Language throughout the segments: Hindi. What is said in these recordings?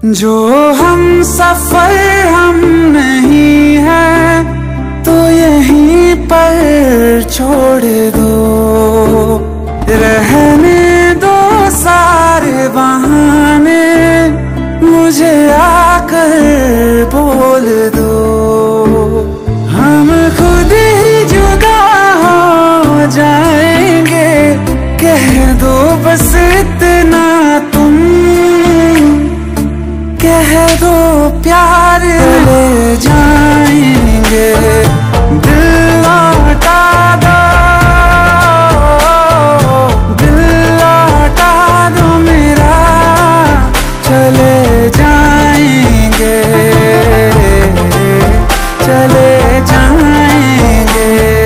जो हम सफर हम नहीं है तो यहीं पर छोड़ दो, रहने दो सारे बहाने, मुझे आकर बोल दो। हम खुद ही जुदा हो जाएंगे, कह दो बस इतना तुम, कह दो प्यार ले जाएंगे। दिल लौटा दो, दिल लौटा दो मेरा, चले जाएंगे, चले जाएंगे।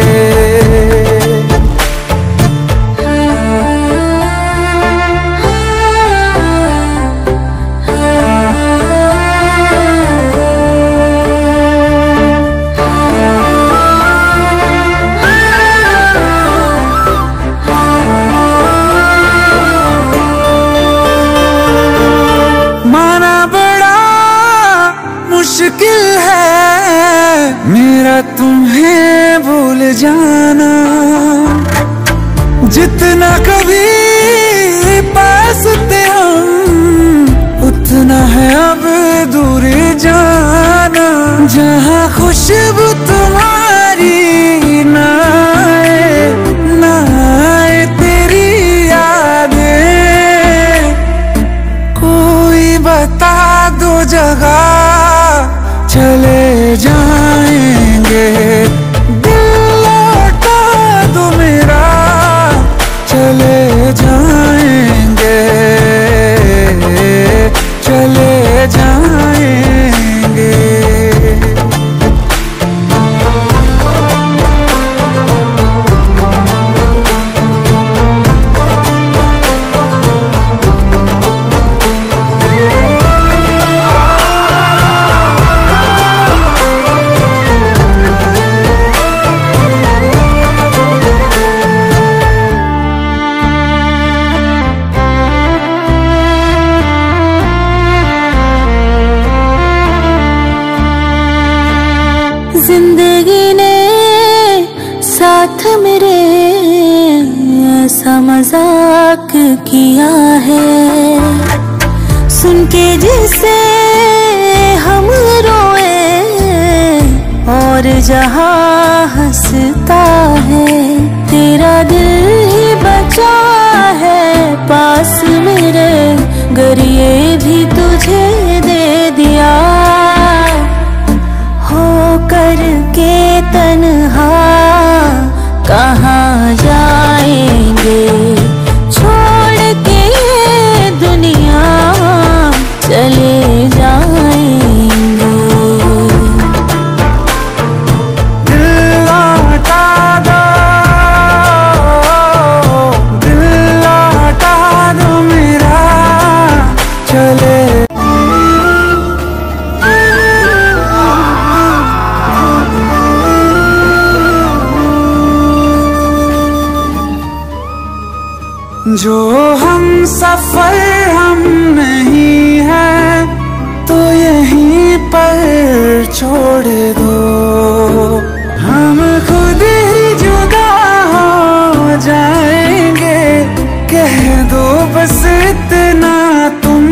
मुश्किल है मेरा तुम्हें भूल जाना, जितना कभी पास थे हम उतना है अब दूर जाना। जहाँ खुशबू तुम्हारी ना आए, ना आए तेरी यादें, कोई बता दो जगह, चले जाएंगे। दिल लौटा दो मेरा, चले जाएंगे, चले जाएंगे। जिंदगी ने साथ मेरे ऐसा मजाक किया है, सुन के जिसे हम रोए और जहां हंसता है। तेरा दिल ही बचा है पास मेरे, गर ये भी तुझे दे दिया, हो करके तन्हा कहाँ जाएंगे, छोड़ के ये दुनिया चले जाएंगे। दिल लौटा दो, दिल लौटा दो मेरा, चले जो हम सफर हम नहीं है तो यहीं पर छोड़ दो। हम खुद ही जुदा हो जाएंगे, कह दो बस इतना तुम,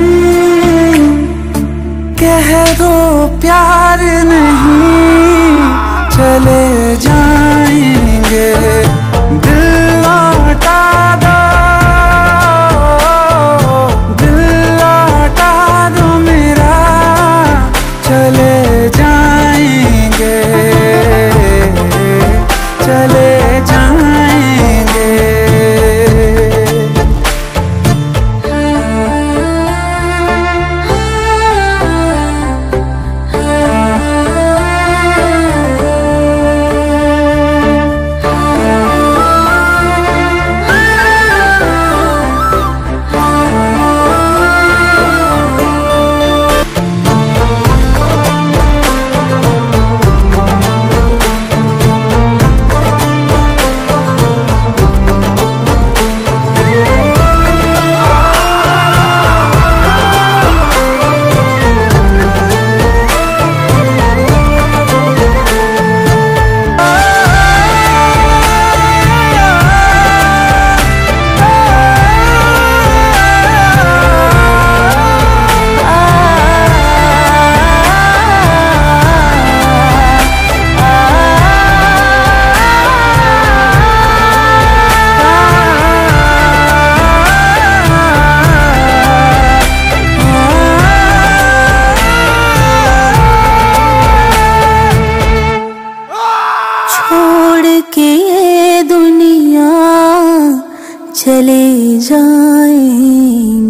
कह दो प्यार नहीं, चले जाएंगे। दिल लौटा दो, चले जाएंगे, चले जाएंगे।